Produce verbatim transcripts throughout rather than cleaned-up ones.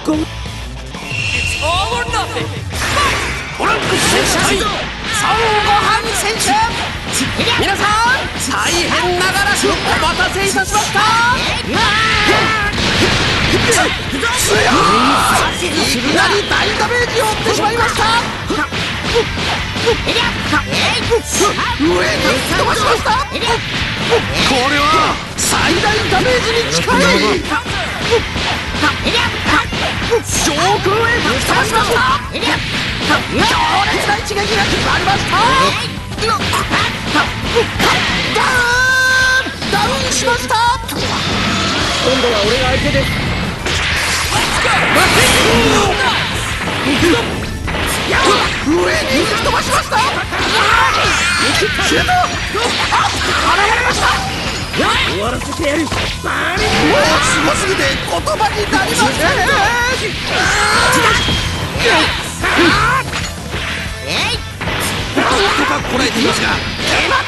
all or nothing. トランクス選手対孫悟飯選手、皆さん大変長らくお待たせいたしました。いきなり大ダメージを負ってしまいました。上に吹き飛ばしました。これは最大ダメージに近い。上空へ吹き飛ばしました。強烈な一撃が決まりました。ダウンダウンしました。今度は俺が相手です。上に吹き飛ばしました。シュート。あ、現れました。終わらせてやる。もうすごすぎて言葉になりません。なんとかこらえていますが、決まった。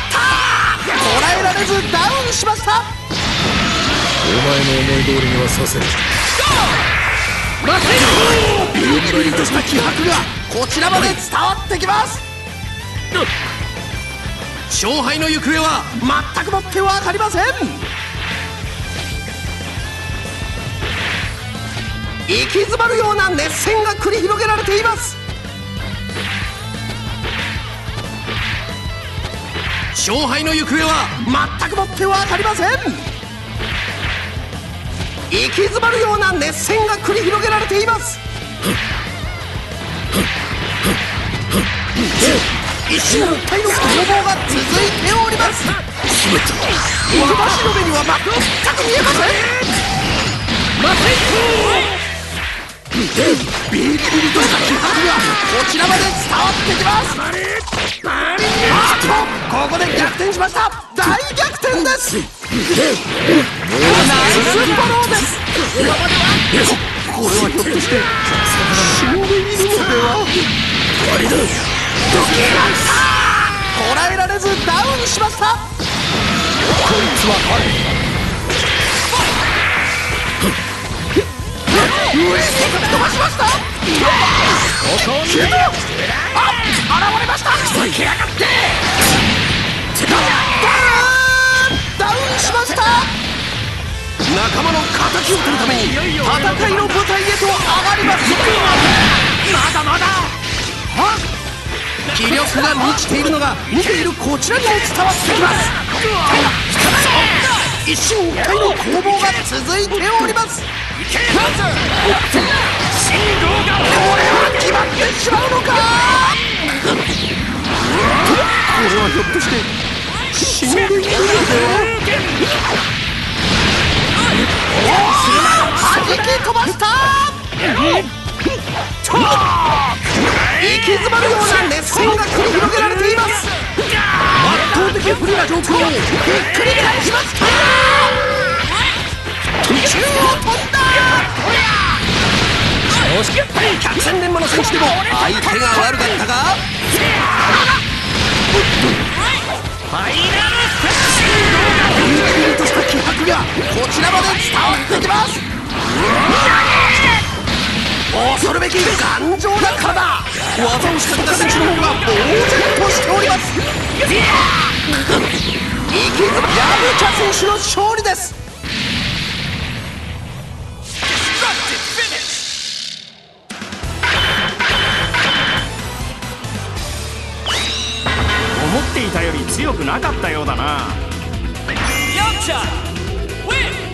こらえられずダウンしました。 お前の思い通りにはさせん。 ビリビリとした気迫がこちらまで伝わってきます。勝敗の行方は全くもって分かりません。息詰まるような熱戦が繰り広げられています。勝敗の行方は全くもって分かりません。息詰まるような熱戦が繰り広げられています。一進一退の攻防が続いております。私の目には全く見えません。ビリビリとした気迫がこちらまで伝わってきます。あっとここで逆転しました。大逆転です。ナイスフォローです。これはひょっとして死んでいるのでは。終わりだ。こらえられずダウンしました。こいつは上に吹き飛ばしました。シュート。あ、現れました。吹き上がってダウンしました。仲間の敵を取るために戦いの舞台へと上がります。まだまだ。気力が満ちているのが見ているこちらにも伝わってきます。一進一退の攻防が続いております。これは決まってしまうのか。これはひょっとして死んでいるのでは。弾き飛ばした。息詰まるような熱戦が繰り広げられています。圧倒的不利な状況をひっくり返しました。宙を飛んだ。百戦錬磨の選手でも相手が悪かったが、ビリビリとした気迫がこちらまで伝わってきます。恐るべき頑丈な体。技を仕掛けた選手の方が呆然としております。息詰まヤブチャ選手の勝利です。 思っていたより強くなかったようだな。 ヤムチャウィン。